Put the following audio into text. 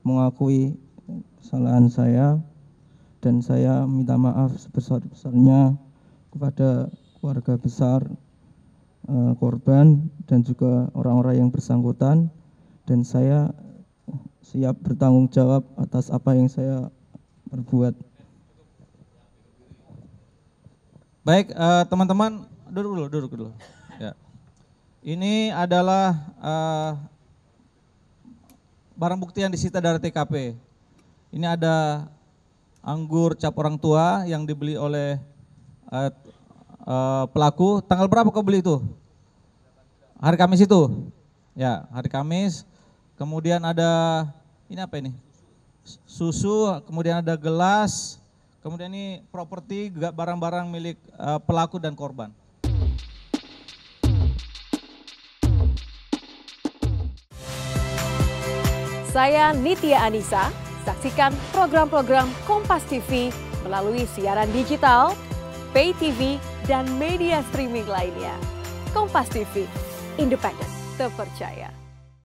mengakui kesalahan saya dan saya minta maaf sebesar-besarnya kepada keluarga besar korban dan juga orang-orang yang bersangkutan, dan saya siap bertanggung jawab atas apa yang saya perbuat. Baik, teman-teman duduk dulu. Ya. Ini adalah barang bukti yang disita dari TKP. Ini ada anggur cap orang tua yang dibeli oleh pelaku. Tanggal berapa kau beli itu? Hari Kamis itu? Ya, hari Kamis. Kemudian ada, ini apa ini? Susu, kemudian ada gelas, kemudian ini properti, barang-barang milik pelaku dan korban. Saya Nitya Anissa, saksikan program-program Kompas TV melalui siaran digital, pay TV, dan media streaming lainnya. Kompas TV, independen, terpercaya.